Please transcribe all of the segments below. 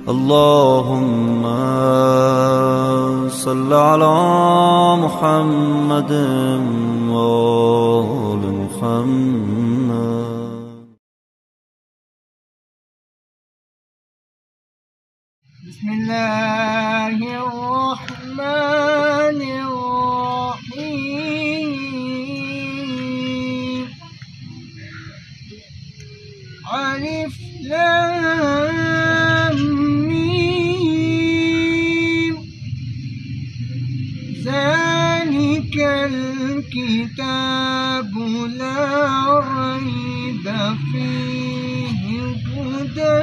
اللهم صل على محمد وآل محمد. بسم الله الرحمن الرحيم. ألف لام ميم. ذلك الكتاب لا ريب فيه هدى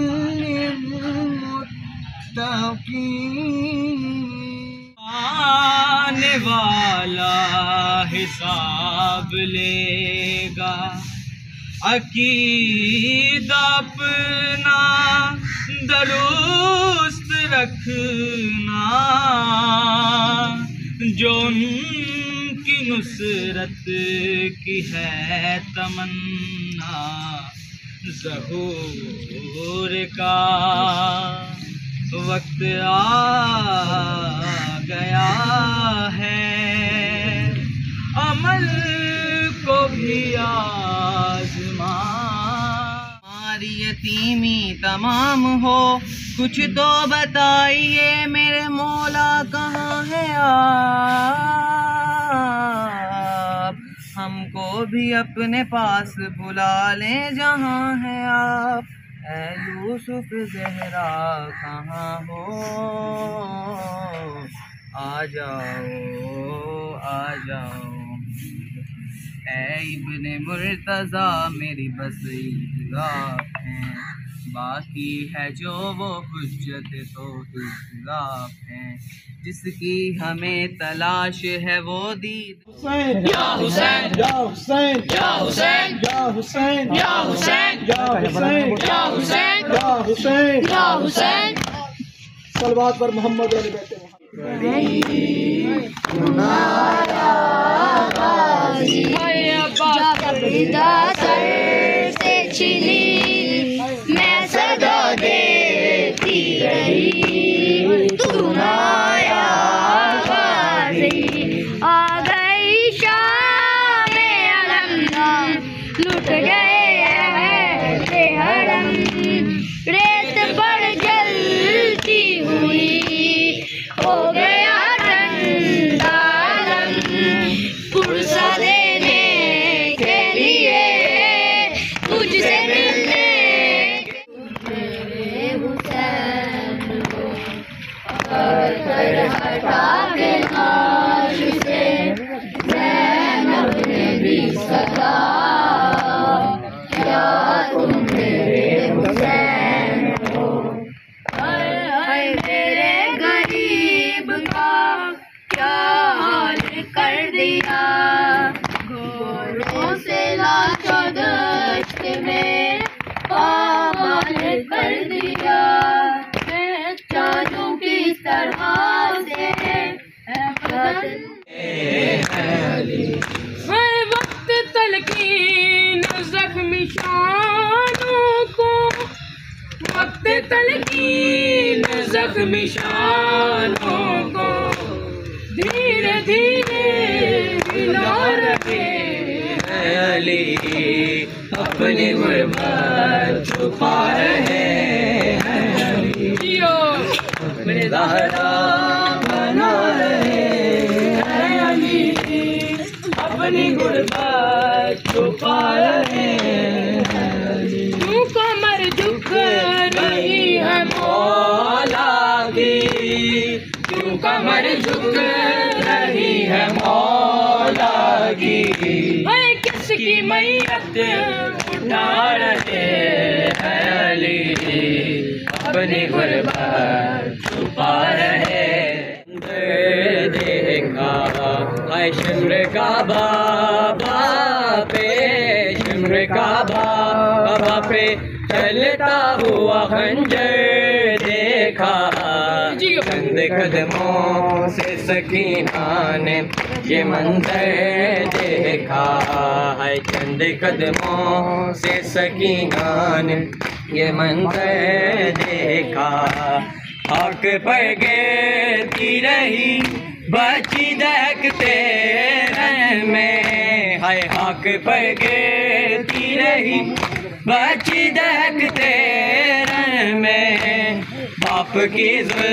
آنے والا حساب لے گا، عقیدہ اپنا درست رکھنا، جو ان کی نصرت کی ہے تمنا، ظہور کا وقت آ گیا ہے، عمل کو بھی آزما، ہماری یتیمی تمام ہو، کچھ تو بتائیے میرے مولا کہاں ہے آپ، ہم کو بھی اپنے پاس بلا لیں جہاں ہے آپ، اے یوسف زہرا کہاں ہو، آ جاؤ آ جاؤ، اے ابن مرتضیٰ میری بس عیدگاہ ہیں، باقی ہے جو وہ حجت تو حجت ہیں، جس کی ہمیں تلاش ہے وہ دید. حسین یا حسین یا حسین یا حسین یا حسین یا حسین یا حسین یا حسین یا حسین یا حسین. صلوات پر محمد علیہ بیت میں صدا دیتی رہی، تو نایا غازی، آ گئی شام علم، لٹ گئے اہل حرم، ریت پر جلتی ہوئی ہو گیا ٹھنڈا علم، پرسہ دینے کے لیے تجھ سے ملنے ہٹا کے ناش سے زینب نے بھی صدا کیا تم میرے حسین ہو، اے میرے غریب کا کیا حال کر دیا، گھوڑوں سے لاچو دشت میں پامال کر دیا، چادوں کی طرح سے وقت تلقین زخمی شانوں کو، وقت تلقین زخمی شانوں کو دھیرے دھیرے ہلا رہے ہیں علی، اپنی غربت چھپا رہے ہیں علی، اپنے زہرا بنا رہے ہیں علی، اپنی غربت چھپا رہے ہیں علی، کیوں کمر جھک رہی ہے مولا کی، کیوں کمر جھک رہی ہے مولا کی، اے کس کی میت اٹھا رہے ہیں علی، اپنی غربت چھپا رہے، دیکھا اے شمر کعبہ پہ، شمر کعبہ پہ چلتا ہوا خنجر دیکھا، چند قدموں سے سکینہ نے یہ منظر دیکھا ہے، چند قدموں سے سکینہ نے یہ منظر دیکھا، حق پر گرتی رہی بچی دہکتے رن میں، ہائے حق پر گرتی رہی بچی دہکتے رن میں، باپ کی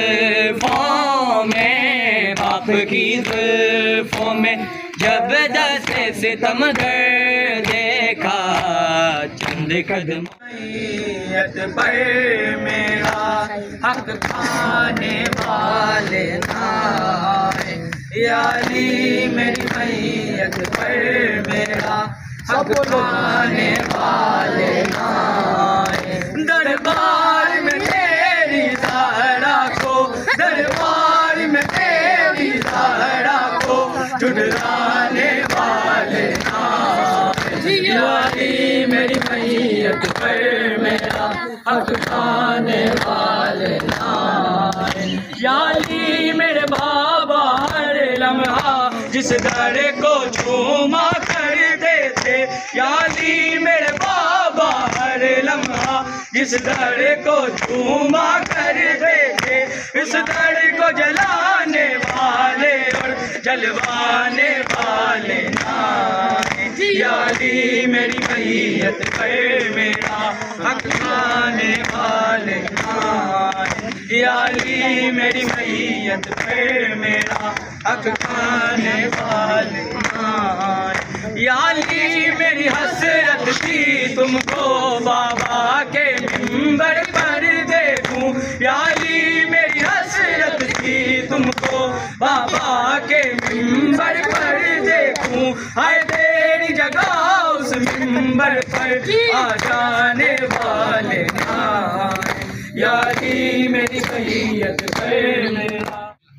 زلفوں میں، باپ کی زلفوں میں جب دست ستم گر دیکھا، چند قدم میت پر میرا حق کھانے والے نہ آئے، یا علی میری میت پر میرا حق کھانے والے نہ آئے، دربار میں تیری زہرا کو، دربار میں تیری زہرا کو جھٹلانے والے نہ آئے، یا علی میری میت پر میرا حق کھانے والے نہ آئے، یا علی میرے بابا ہر لمحہ جس در کو چوما کرتے تھے، یا علی میرے بابا ہر لمحہ جس در کو چوما کرتے تھے، اس در کو جلانے والے اور جلوانے والے نہ آئے، یا علی میری میت پر میرا حق کھانے والے نہ آئے، یا علی میری میت پر میرا حق کھانے والے نہ آئے، یا علی میری حسرت تھی تم کو بابا کے منبر پر دیکھوں، یا علی میری حسرت تھی تم کو بابا کے منبر پر دیکھوں، ہائے تیری جگہ اس منبر پر آ جانے والے نہ آئے، یا علی میری میت پر میرا۔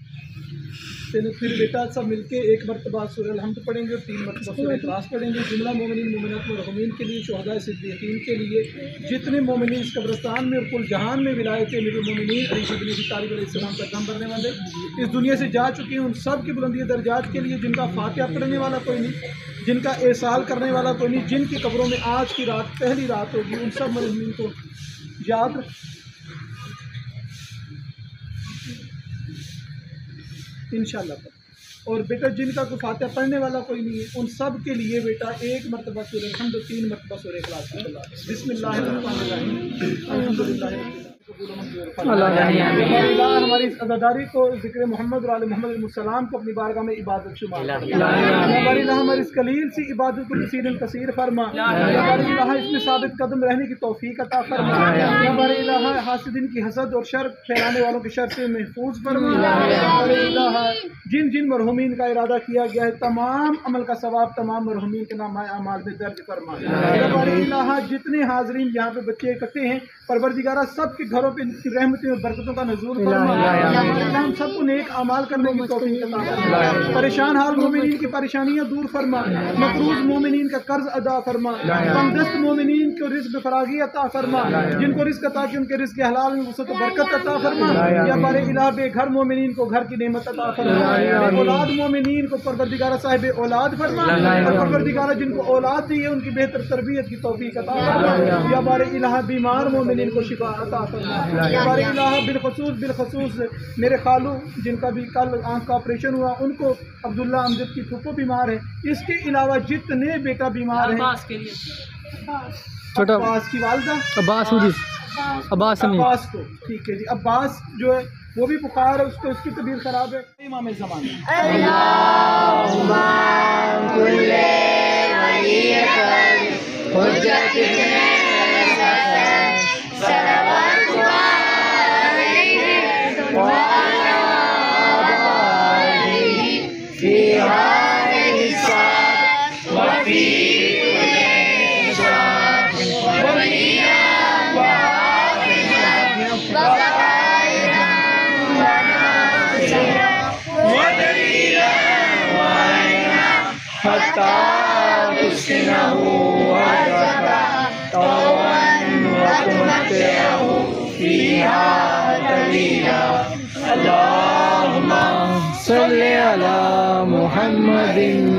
پھر بیٹا سب مل کے ایک مرتبہ سورہ الحمد پڑھیں گے اور 3 مرتبہ سورہ اخلاص پڑھیں گے، جملہ مومنین مومنات مرحومین کے لیے، شہداء صدیقین کے لیے، جتنے مومنین اس قبرستان میں اور کل جہان میں ولایت امیر المومنین علی بن ابی طالب علیہ السلام کا دم بھرنے والے اس دنیا سے جا چکے ہیں، ان سب کی بلندی درجات کے لیے، جن کا فاتحہ پڑھنے والا کوئی نہیں، جن کا احسال کرنے والا کوئی نہیں، جن کی قبروں میں آج کی رات پہلی رات ہوگی، ان سب مرحومین کو یاد انشاءاللہ۔ اور بیٹا جن کا کوئی فاتحہ پڑھنے والا کوئی نہیں ہے، ان سب کے لیے بیٹا 1 مرتبہ سورہ الحمد 3 مرتبہ سورہ اخلاص۔ بسم اللہ الرحمن الرحیم، الحمدللہ ہماری اس عزاداری کو ذکر محمد اور آل محمد علیہ السلام کو اپنی بارگاہ میں عبادت شمار ہماری الہ ہماری اس قلیل سی عبادت کو کثیر الکثیر فرما، ہماری الہ اس میں ثابت قدم رہنے کی توفیق عطا فرما، ہماری الہ حاسدین کی حسد اور شر پھیلانے والوں کی شر سے محفوظ فرما، ہماری الہ جن جن مرحومین کا ارادہ کیا گیا ہے تمام عمل کا ثواب تمام مرحومین کے نام اعمال میں درج فرما، ہماری الہ جتنے حاضرین یہاں پہ بچے اکٹھے ہیں پروردگارہ سب کے گھروں پہ رحمتیں اور برکتوں کا نزول فرما، ہم سب کو نیک اعمال کرنے کی توفیق عطا فرما، پریشان حال مومنین کی پریشانیاں دور فرما، مقروض مومنین کا قرض ادا فرما، تنگدست مومنین کو رزق فراگی عطا فرما، جن کو رزق عطا کی ان کے رزق حلال میں وسعت و برکت عطا فرما، یا بارے الہ بے گھر مومنین کو گھر کی نعمت عطا فرما، بے اولاد مومنین کو پروردگارہ صاحب اولاد فرما، اور پروردگارہ جن کو اولاد دی ہے ان کی بہتر تربیت کی توفیق عطا فرما، یا بارے الہ بیمار مومنین کو شفا عطا فرما، یا بارے الہ بالخصوص میرے خالو جن کا بھی کل آنکھ کا آپریشن ہوا ان کو عبداللہ امجد کی پھپھو بیمار ہے، اس کے علاوہ جتنے بیٹا بیمار ہیں، عباس کی والدہ عباس کو ٹھیک ہے جی، عباس جو ہے وہ بھی بخار ہے، اس کو اس کی طبیعت خراب ہے، امام زمان اللهم صل على محمد